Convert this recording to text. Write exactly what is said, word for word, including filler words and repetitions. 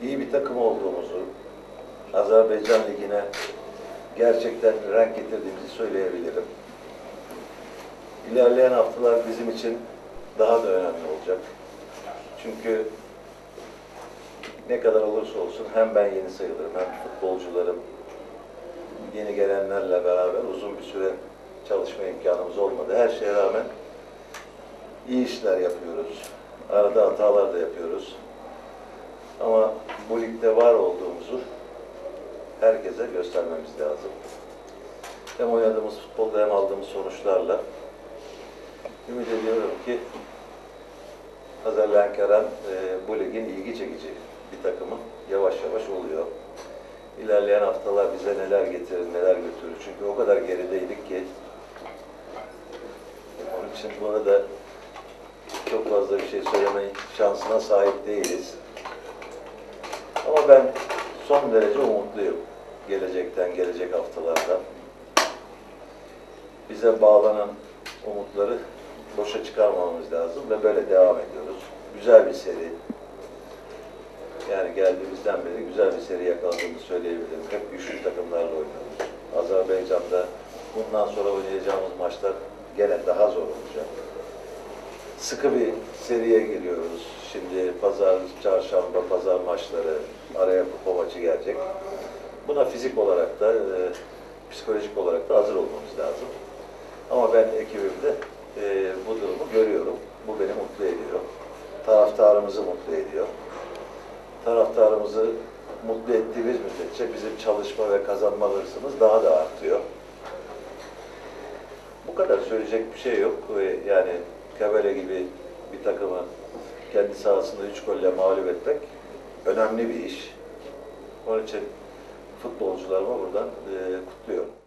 iyi bir takım olduğumuzu, Azerbaycan Ligi'ne gerçekten renk getirdiğimizi söyleyebilirim. İlerleyen haftalar bizim için daha da önemli olacak. Çünkü ne kadar olursa olsun hem ben yeni sayılırım hem futbolcularım yeni gelenlerle beraber uzun bir süre çalışma imkanımız olmadı. Her şeye rağmen iyi işler yapıyoruz. Arada hatalar da yapıyoruz. Ama bu ligde var olduğumuzu herkese göstermemiz lazım. Hem oynadığımız futbolda hem aldığımız sonuçlarla ümit ediyorum ki Azerlenkaran e, bu ligin ilgi çekici bir takımı yavaş yavaş oluyor. İlerleyen haftalar bize neler getirir, neler götürür. Çünkü o kadar gerideydik ki onun için bu arada çok fazla bir şey söyleme şansına sahip değiliz. Ama ben son derece umutluyum gelecekten, gelecek haftalardan. Bize bağlanan umutları boşa çıkarmamamız lazım ve böyle devam ediyoruz. Güzel bir seri. Yani geldiğimizden beri güzel bir seri yakaladığımızı söyleyebilirim. Hep güçlü takımlarla oynuyoruz. Azerbaycan'da bundan sonra oynayacağımız maçlar gene daha zor olacak. Sıkı bir seriye giriyoruz. Şimdi pazar, çarşamba, pazar maçları, araya kupa maçı gelecek. Buna fizik olarak da, e, psikolojik olarak da hazır olmamız lazım. Ama ben ekibimde e, bu durumu görüyorum. Bu beni mutlu ediyor. Taraftarımızı mutlu ediyor. Taraftarımızı mutlu ettiğimiz müddetçe bizim çalışma ve kazanma hırsımız daha da artıyor. Bu kadar söyleyecek bir şey yok. Yani Kebele gibi bir takımı kendi sahasında üç golle mağlup etmek önemli bir iş. Onun için futbolcularıma buradan e, kutluyorum.